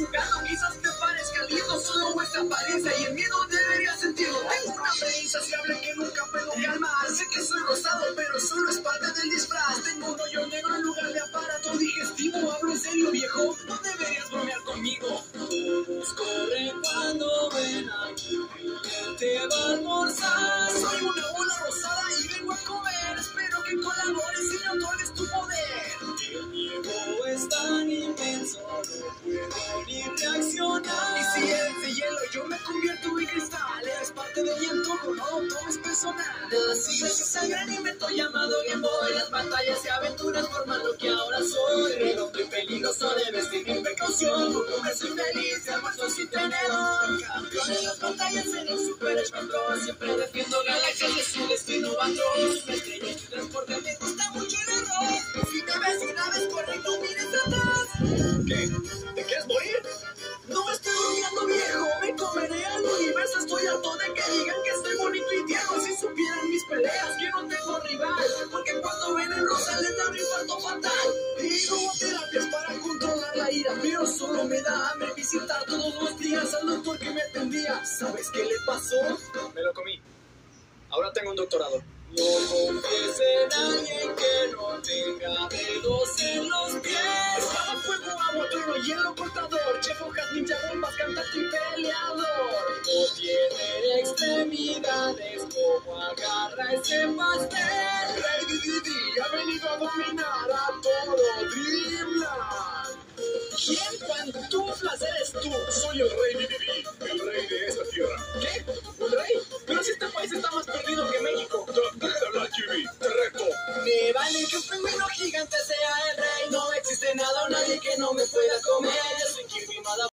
jugando, quizás te parezca lindo, solo vuestra apariencia y el miedo deberías sentirlo. Tengo una fe insaciable que nunca puedo calmar. Sé que soy rosado, pero solo es parte del disfraz. Tengo un hoyo negro en lugar de aparato digestivo. Hablo en serio, viejo, no deberías bromear conmigo. Corre cuando ven aquí, te va a almorzar. Soy una bola rosada y vengo a comer. Espero que colabores y me otorgues tu poder. El miedo es tan inmenso, no puedo ni reaccionar. Y si eres de hielo, yo me convierto en cristal. Eres parte de mi entorno, no lo tomes personal. Así es el gran invento llamado Game Boy. Las batallas y aventuras forman lo que ahora soy. Redondo y peligroso, debes tener precaución. Por nunca soy feliz, de almuerzo sin tenedor. Campeón en las batallas en el Super Control. Siempre defiendo galaxias de su destino atroz. Me estrellé en tu transporte, me gusta mucho el error. Si te ves una vez corriendo, mires atrás. ¿Qué? ¿Te quieres morir? No estoy bromeando, viejo, me comeré al universo. Estoy harto de que digan que soy bonito y tierno. Si supieran mis peleas, que no tengo rival, porque cuando ven el rosa les da un infarto fatal. Digo terapias para controlar la ira, pero solo me da hambre visitar todos los días al doctor que me atendía. ¿Sabes qué le pasó? Me lo comí. Ahora tengo un doctorado. No confíes en alguien que no tenga dedos en los pies. Espada, fuego, agua, trueno, hielo, cortador. Chef, hojas, ninja, bombas, cantante y peleador. No tiene extremidades, como agarra ese pastel. Rey Didi ha venido a dominar a todo Dreamland. ¿Quién pantuflas eres tú? Soy el Rey Didi, el rey de esta tierra. ¿Qué? ¿Un rey? Pero si este país está más perdido que México. Deja de hablar, Jimmy, te reto. Me vale que un pingüino gigante sea el rey. No existe nada o nadie que no me pueda comer.